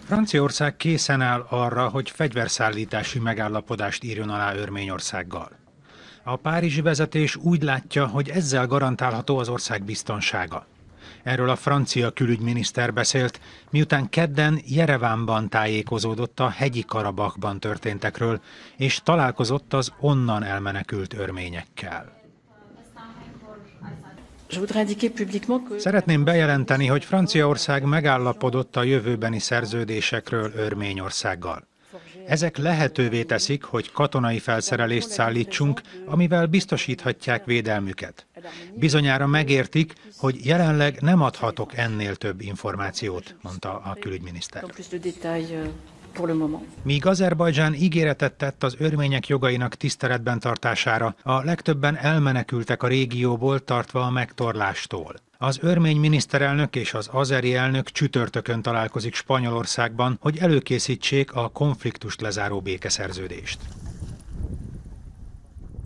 Franciaország készen áll arra, hogy fegyverszállítási megállapodást írjon alá Örményországgal. A párizsi vezetés úgy látja, hogy ezzel garantálható az ország biztonsága. Erről a francia külügyminiszter beszélt, miután kedden Jerevánban tájékozódott a hegyi Karabachban történtekről, és találkozott az onnan elmenekült örményekkel. Szeretném bejelenteni, hogy Franciaország megállapodott a jövőbeni szerződésekről Örményországgal. Ezek lehetővé teszik, hogy katonai felszerelést szállítsunk, amivel biztosíthatják védelmüket. Bizonyára megértik, hogy jelenleg nem adhatok ennél több információt, mondta a külügyminiszter. Míg Azerbajdzsán ígéretet tett az örmények jogainak tiszteletben tartására, a legtöbben elmenekültek a régióból tartva a megtorlástól. Az örmény miniszterelnök és az azeri elnök csütörtökön találkozik Spanyolországban, hogy előkészítsék a konfliktust lezáró békeszerződést.